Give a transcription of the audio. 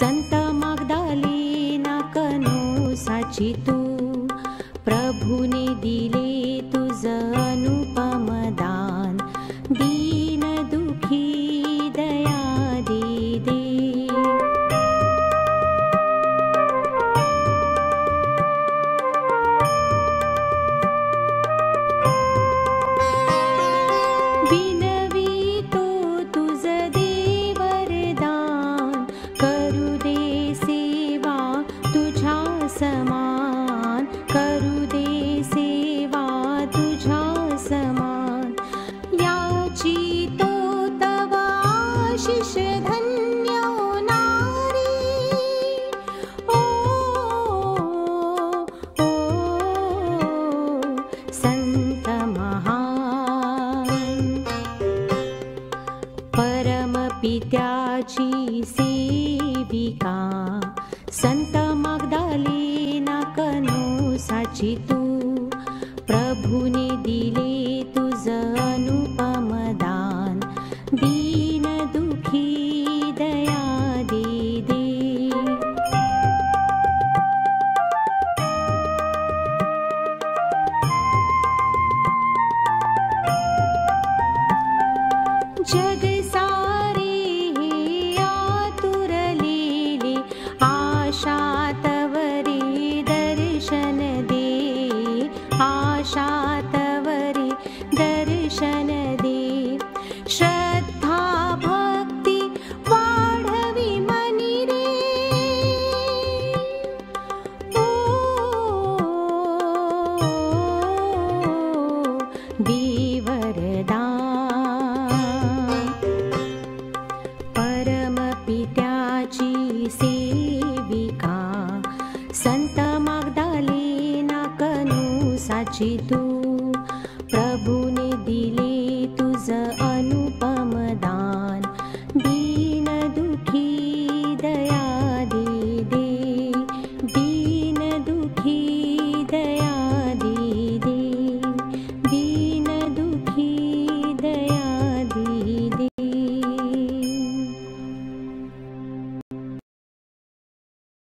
संत Magdalena कनोसाची तू, प्रभुने दिले तुझ अनुपम दान, दीन दुखी दया दे दे. विनवितो तुझ दे वरदान, करू दे सेवा तुझ्या समान, करू दे सेवा तुझ्या समान. याची तो तव आशिष धन्य होणारी. ओ, ओ, संत महान, परमपित्याची सेविका, संत मगदलेना कनोसाची तू, प्रभुने दिले तुझ अनुपम दान, दीन दुखी दया दे दे. जग सारे हे आतुरलेले, आशा तवरे दर्शन दे, आशा तवरे दर्शन दे. श्रद्धा भक्ती वाढवी मनी रे. ओ, दे वरदान, परमपित्याची सेविका, संत मगदलेना कनोसाची तू,